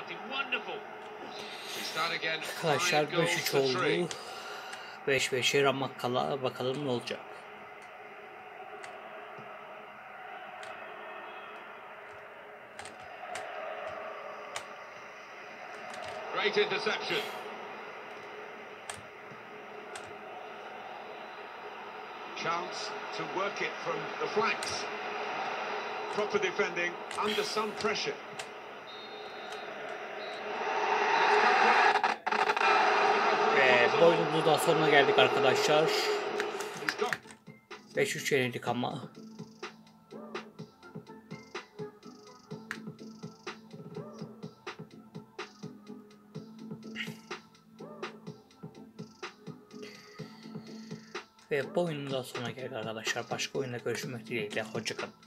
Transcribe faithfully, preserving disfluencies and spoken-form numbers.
Arkadaşlar beş üç oldu. beş beşe ramak kala, bakalım ne olacak. Great interception. Chance to work it from the flanks. Proper defending under some pressure. Ve boyunumuzun da sonuna geldik arkadaşlar. beş üç yenildik ama. Ve bu oyunun da sonuna geldik arkadaşlar. Başka oyunda görüşmek dileğiyle. Hoşça kalın.